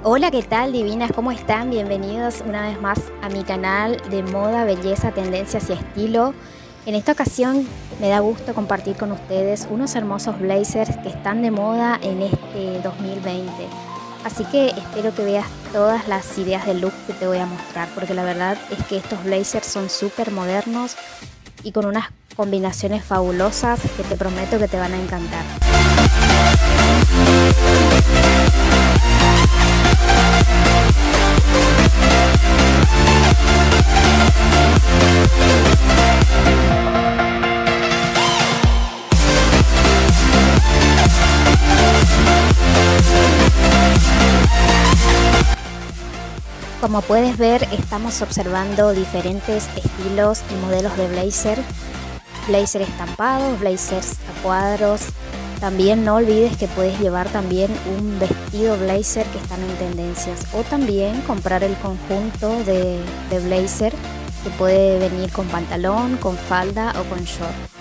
Hola, ¿qué tal, divinas? ¿Cómo están? Bienvenidos una vez más a mi canal de moda, belleza, tendencias y estilo. En esta ocasión me da gusto compartir con ustedes unos hermosos blazers que están de moda en este 2020. Así que espero que veas todas las ideas de look que te voy a mostrar, porque la verdad es que estos blazers son súper modernos y con unas combinaciones fabulosas que te prometo que te van a encantar. Como puedes ver, estamos observando diferentes estilos y modelos de blazer. Blazer estampados, blazers a cuadros. También no olvides que puedes llevar también un vestido blazer que están en tendencias. O también comprar el conjunto de blazer que puede venir con pantalón, con falda o con short.